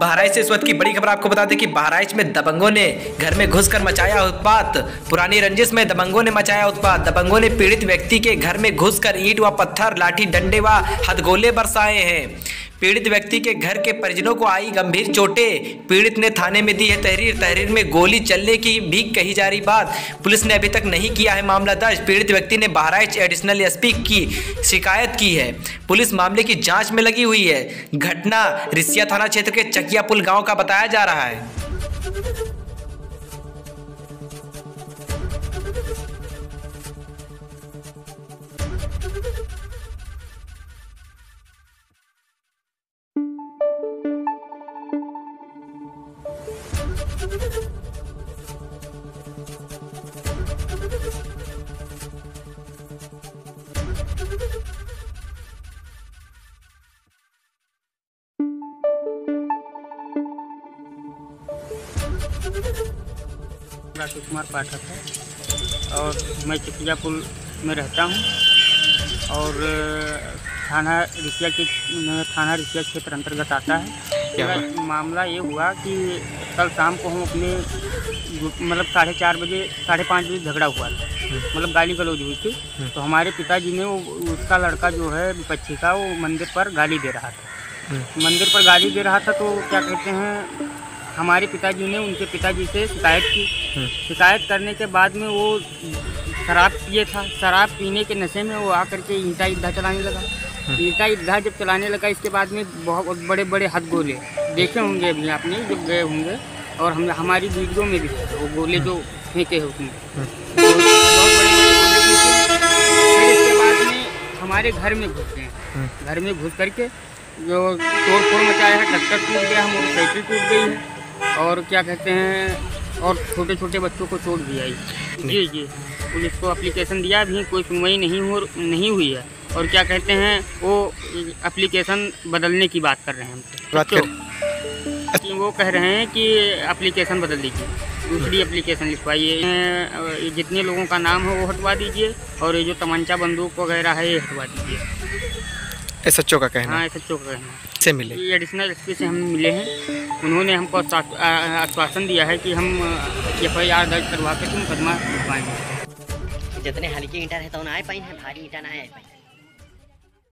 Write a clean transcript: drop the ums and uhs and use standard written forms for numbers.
बहराइच से इस वक्त की बड़ी खबर आपको बता दें कि बहराइच में दबंगों ने घर में घुसकर मचाया उत्पात। पुरानी रंजिश में दबंगों ने मचाया उत्पात। दबंगों ने पीड़ित व्यक्ति के घर में घुसकर ईंट व पत्थर, लाठी डंडे व हथगोले बरसाए हैं। पीड़ित व्यक्ति के घर के परिजनों को आई गंभीर चोटें। पीड़ित ने थाने में दी है तहरीर में गोली चलने की भी कही जा रही बात। पुलिस ने अभी तक नहीं किया है मामला दर्ज। पीड़ित व्यक्ति ने बहराइच एडिशनल एसपी की शिकायत की है। पुलिस मामले की जांच में लगी हुई है। घटना रिसिया थाना क्षेत्र के चकिया पुल गांव का बताया जा रहा है। राकेश कुमार पाठक है और मैं चकिया पुल में रहता हूँ और थाना रिसिया क्षेत्र अंतर्गत आता है। मामला ये हुआ कि कल शाम को हम अपने मतलब 4:30 बजे 5:30 बजे झगड़ा हुआ था, मतलब गाली गलौज हुई थी। तो हमारे पिताजी ने उसका लड़का जो है विपक्षी का, वो मंदिर पर गाली दे रहा था। तो क्या कहते हैं, हमारे पिताजी ने उनके पिताजी से शिकायत की। शिकायत करने के बाद में वो शराब पिए था। शराब पीने के नशे में वो आकर के ईंटा इद्धा चलाने लगा। ईंटा इद्धा जब चलाने लगा, इसके बाद में बहुत बड़े बड़े हथगोले देखे होंगे अभी आपने जब गए होंगे, और हमारी वीडियो में भी वो गोले जो फेंके हैं उसमें बहुत बड़े गोले फेंके। फिर इसके बाद में हमारे घर में घुस गए। घर में घुस करके जो तोड़ फोड़ मचाया है, ट्रैक्टर टूट गया, मोटरसाइकिल टूट गई है, और क्या कहते हैं, और छोटे छोटे बच्चों को चोट भी आई। जी पुलिस को एप्लीकेशन दिया भी, कोई सुनवाई नहीं हुई है। और क्या कहते हैं, वो एप्लीकेशन बदलने की बात कर रहे हैं हमसे। वो कह रहे हैं कि एप्लीकेशन बदल दीजिए, दूसरी एप्लीकेशन लिखवाइए, जितने लोगों का नाम है वो हटवा दीजिए, और ये जो तमंचा बंदूक वगैरह है ये हटवा दीजिए। एसएचओ का कहना? हाँ, एसएचओ का कहना से मिले, एडिशनल एसपी से हम मिले हैं। उन्होंने हमको आश्वासन दिया है कि हम FIR दर्ज करवा के मुकदमा लिखवाएंगे। जितने हल्की ईंटा रहता है आए पाइन है, भारी ईंटा ना आए पाइन।